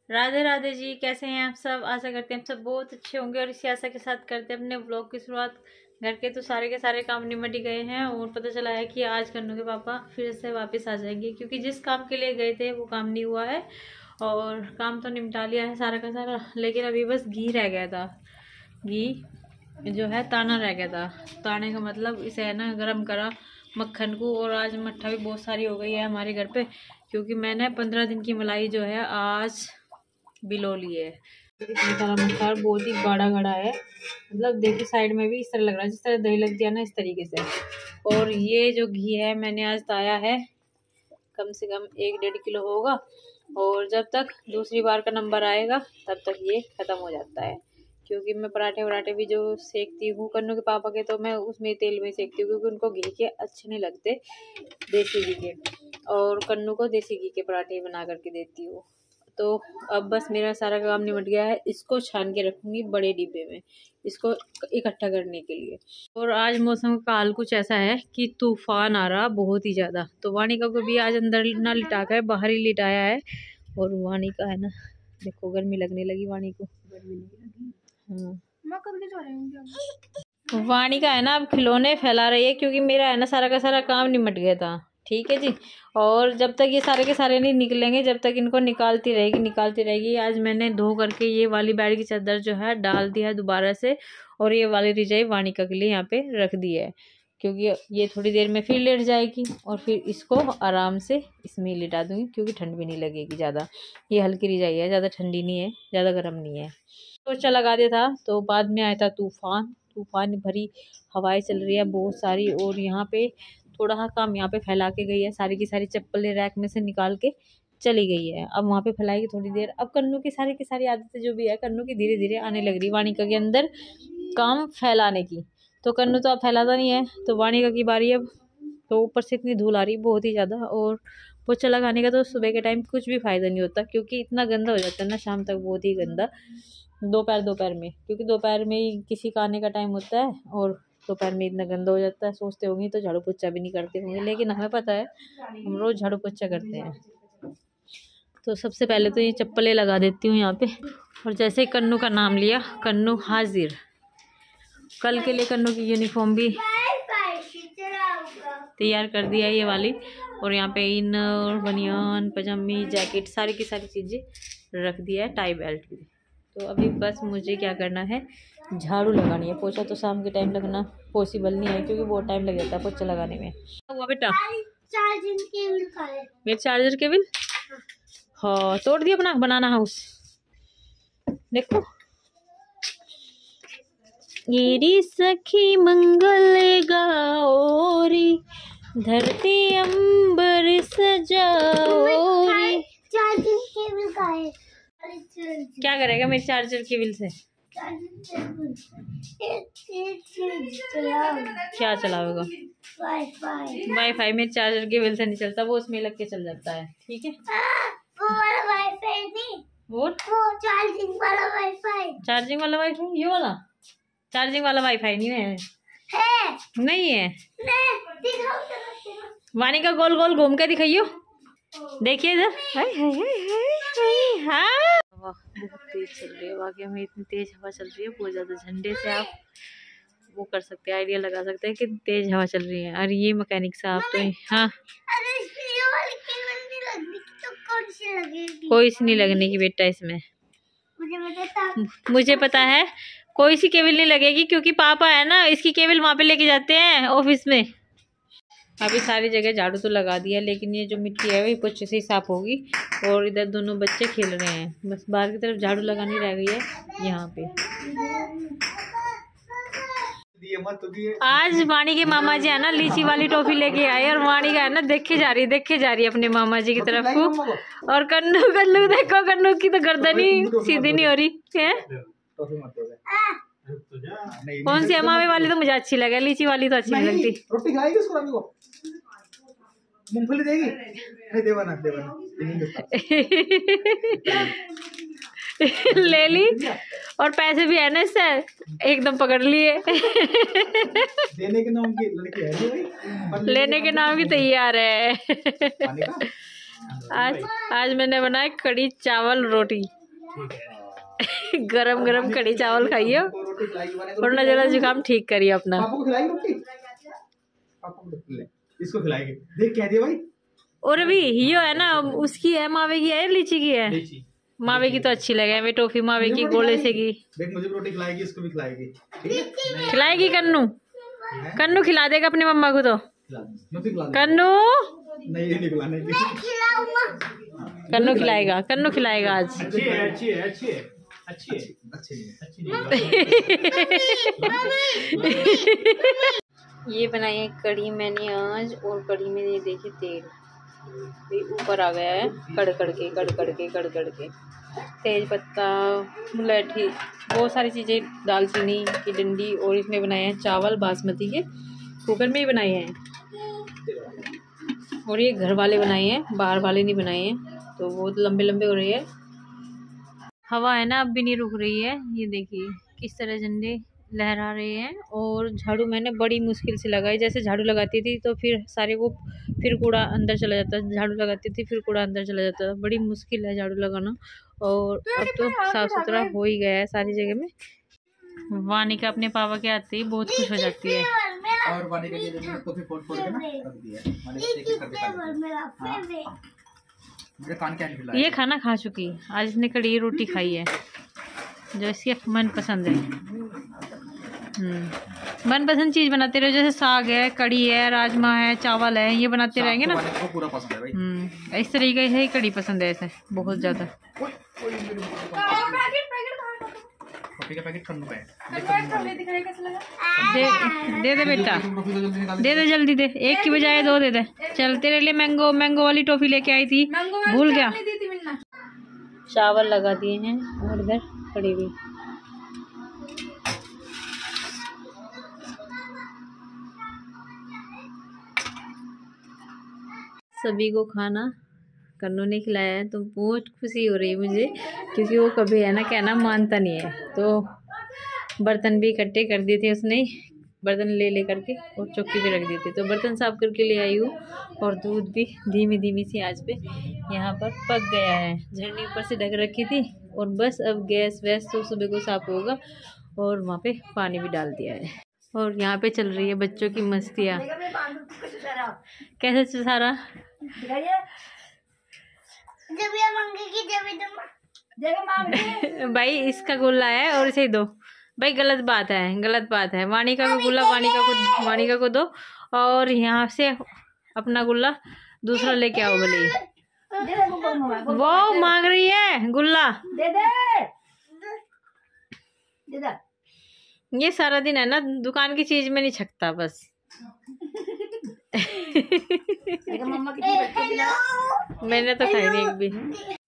राधे राधे जी, कैसे हैं आप सब। आशा करते हैं आप सब बहुत अच्छे होंगे और इसी आशा के साथ करते हैं अपने व्लॉग की शुरुआत। घर के तो सारे के सारे काम निमट ही गए हैं और पता चला है कि आज कन्नू के पापा फिर से वापस आ जाएंगे, क्योंकि जिस काम के लिए गए थे वो काम नहीं हुआ है। और काम तो निपटा लिया है सारा का सारा, लेकिन अभी बस घी रह गया था। घी जो है ताना रह गया था। ताने का मतलब इसे है ना गर्म करा मक्खन को। और आज मट्ठा भी बहुत सारी हो गई है हमारे घर पे, क्योंकि मैंने 15 दिन की मलाई जो है आज बिलो लिए है। इतनी सारा मट्ठा बहुत ही गाढ़ा गाढ़ा है, मतलब देखिए साइड में भी इस तरह लग रहा है जिस तरह दही लग दिया ना, इस तरीके से। और ये जो घी है मैंने आज ताया है, कम से कम 1-1.5 किलो होगा। और जब तक दूसरी बार का नंबर आएगा तब तक ये ख़त्म हो जाता है, क्योंकि मैं पराठे वराठे भी जो सेकती हूँ कन्नू के पापा के, तो मैं उसमें तेल में सेकती हूँ, क्योंकि उनको घी के अच्छे नहीं लगते देसी घी के। और कन्नू को देसी घी के पराठे बना करके देती हूँ। तो अब बस मेरा सारा काम निपट गया है। इसको छान के रखूँगी बड़े डिब्बे में, इसको इकट्ठा करने के लिए। और आज मौसम का हाल कुछ ऐसा है कि तूफान आ रहा बहुत ही ज़्यादा। तो वानिका को भी आज अंदर ना लिटा कर बाहर ही लिटाया है। और वानिका है ना, देखो गर्मी लगने लगी वानी को। हाँ, वानिका है ना अब खिलौने फैला रही है, क्योंकि मेरा है ना सारा का सारा काम निपट गया था। ठीक है जी। और जब तक ये सारे के सारे नहीं निकलेंगे जब तक इनको निकालती रहेगी। आज मैंने धो करके ये वाली बेड की चादर जो है डाल दिया है दोबारा से, और ये वाली रजाई वानिका के लिए यहाँ पे रख दी है, क्योंकि ये थोड़ी देर में फिर लेट जाएगी। और फिर इसको आराम से इसमें लिटा दूँगी, क्योंकि ठंड भी नहीं लगेगी ज़्यादा। ये हल्की रजाई है, ज़्यादा ठंडी नहीं है, ज़्यादा गर्म नहीं है। पोछा लगा दिया था तो बाद में आया था तूफान भरी हवाएं चल रही है बहुत सारी। और यहाँ पे थोड़ा सा काम यहाँ पे फैला के गई है, सारी की सारी चप्पलें रैक में से निकाल के चली गई है। अब वहाँ पे फैलाएगी थोड़ी देर। अब कन्नू की सारी आदतें जो भी है कन्नू की धीरे धीरे आने लग रही वानिका के अंदर काम फैलाने की। तो कन्नू तो अब फैलाता नहीं है, तो वानिका की बारी अब। तो ऊपर से इतनी धूल आ रही बहुत ही ज़्यादा। और पोछा लगाने का तो सुबह के टाइम कुछ भी फ़ायदा नहीं होता, क्योंकि इतना गंदा हो जाता है ना शाम तक, बहुत ही गंदा। दोपहर में, क्योंकि दोपहर में ही किसी का आने का टाइम होता है और दोपहर में इतना गंदा हो जाता है। सोचते होंगे तो झाड़ू पोछा भी नहीं करते होंगे, लेकिन हमें पता है हम रोज़ झाड़ू पोछा करते हैं। तो सबसे पहले तो ये चप्पलें लगा देती हूँ यहाँ पे। और जैसे ही कन्नू का नाम लिया, कन्नू हाजिर। कल के लिए कन्नू की यूनिफॉर्म भी तैयार कर दिया है ये वाली। और यहाँ पे इनर, बनियान, पजामी, जैकेट सारी की सारी चीज़ें रख दिया है, टाई बेल्ट भी। तो अभी बस मुझे क्या करना है, झाड़ू लगानी है। पोछा तो शाम के टाइम लगना पॉसिबल नहीं है, क्योंकि बहुत टाइम लग जाता है पोछा लगाने में। हुआ बेटा मेरे चार्जर केबल, हाँ तोड़ दिया अपना बनाना हाउस। देखो येरी सखी मंगल गाओरी, धरती अंबर सजाओरी। चार्जिंग केबल का है, क्या करेगा मेरे चार्जर केबल से? क्या चलाओगा? वाईफाई। मेरे चार्जर केबल से नहीं चलता, वो उसमें लग के चल जाता है। ठीक है, वो वाला वाईफाई नहीं, वो चार्जिंग वाला वाईफाई। ये वाला चार्जिंग वाला वाईफाई नहीं है, नहीं है। वानी का गोल गोल घूम के दिखाइयो, देखिए इधर। हाँ बहुत तेज चल रही है, वाकई में इतनी तेज हवा चल रही है बहुत ज़्यादा। झंडे से आप वो कर सकते हैं, आइडिया लगा सकते हैं कि तेज हवा चल रही है। और ये मैकेनिक साहब तो हाँ, कोई सी नहीं लगने की बेटा इसमें, मुझे पता है कोई सी केबल नहीं लगेगी, क्योंकि पापा है ना इसकी केबल वहाँ पे लेके जाते हैं ऑफिस में। अभी सारी जगह झाड़ू तो लगा दिया, लेकिन ये जो मिट्टी है वही पोछे से ही साफ होगी। और इधर दोनों बच्चे खेल रहे हैं, बस बाहर की तरफ झाड़ू लगानी रह गई है यहाँ पे। आज वाणी के मामा जी है ना लीची वाली टॉफी लेके आए, और वाणी का है ना देखे जा रही अपने मामा जी की तरफ को। और कन्नू देखो, कन्नू की तो गर्दन ही सीधी नहीं हो रही है। कौन सी मावे वाली तो मुझे अच्छी लगे, लीची वाली तो अच्छी नहीं लगती। रोटी खिलाएगी उसको, मूंगफली देगी, ले ली। और पैसे भी है ना इससे, एकदम पकड़ लिए। देने के नाम की लड़की है, लेने के नाम की तैयार है। आज मैंने बनाया कड़ी चावल रोटी। गरम गरम कड़ी चावल खाइए और नजला जुकाम ठीक करिए अपना। इसको खिलाएंगे, देख क्या दिया भाई। और भी ये है ना, उसकी है मावे की है लीची की है। मावे की तो अच्छी लगे हमें, टॉफी मावे की गोले से की। देख मुझे रोटी खिलाएगी, इसको भी खिलाएगी। खिलाएगी कन्नू, कन्नू खिला देगा अपनी मम्मा को। तो कन्नू नहीं खिलाने की, कन्नू खिलाएगा, कन्नू खिलाएगा आज। अच्छी है, अच्छी है, अच्छी है, अच्छी है, अच्छी है। ये बनाई है कड़ी मैंने आज, और कड़ी में ये देखिए तेल ये ऊपर आ गया है, कड़ कड़ के तेज पत्ता, मुलैठी, बहुत सारी चीज़ें, दालचीनी की डंडी। और इसमें बनाए हैं चावल बासमती के, कुकर में ही बनाए हैं। और ये घर वाले बनाए हैं, बाहर वाले नहीं बनाए हैं, तो बहुत लंबे लंबे हो रहे हैं। हवा है ना अब भी नहीं रुक रही है, ये देखिए किस तरह झंडे लहरा रहे हैं। और झाड़ू मैंने बड़ी मुश्किल से लगाई, जैसे झाड़ू लगाती थी तो फिर सारे को फिर कूड़ा अंदर चला जाता, झाड़ू लगाती थी फिर कूड़ा अंदर चला जाता, बड़ी मुश्किल है झाड़ू लगाना। और अब तो साफ सुथरा हो ही गया है सारी जगह में। वानिका अपने पापा के आते ही बहुत खुश हो जाती है। और वानिका के लिए कॉफी फोड़ फोड़ के ना रख दिया है, मेरे कान क्या खिलाया। ये खाना खा चुकी, आज इसने कड़ी रोटी खाई है जो इसकी मन पसंद है। मनपसंद चीज बनाते रहो, जैसे साग है, कड़ी है, राजमा है, चावल है, ये बनाते रहेंगे ना। तो पूरा पसंद है भाई। इस तरीके से ही कड़ी पसंद है ऐसे बहुत ज्यादा। पैकेट दे दे बेटा, दे दे जल्दी दे, एक की बजाय दो दे दे। चल तेरे लिए मैंगो वाली टॉफी लेके आई थी, भूल गया। चावल लगा दिए हैं और इधर कड़ी भी। सभी को खाना कन्नू ने खिलाया है, तो बहुत खुशी हो रही है मुझे, क्योंकि वो कभी है ना कहना मानता नहीं है। तो बर्तन भी इकट्ठे कर दिए थे उसने, बर्तन ले करके और चौकी पे रख दिए थे, तो बर्तन साफ करके ले आई हूँ। और दूध भी धीमी धीमी सी आंच पे यहाँ पर पक गया है। झरनी ऊपर से ढक रखी थी, और बस अब गैस वैस तो सुबह को साफ होगा। और वहाँ पे पानी भी डाल दिया है। और यहाँ पे चल रही है बच्चों की मस्तियाँ। कैसे सारा भाई इसका गुल्ला है और इसे दो भाई, गलत बात है, गलत बात है। वानिका का गुल्ला वानिका को दो, और यहाँ से अपना गुल्ला दूसरा लेके आओ भले। वो मांग रही है गुल्ला, ये सारा दिन है ना दुकान की चीज में नहीं छकता बस। मैंने तो खाई नहीं एक भी।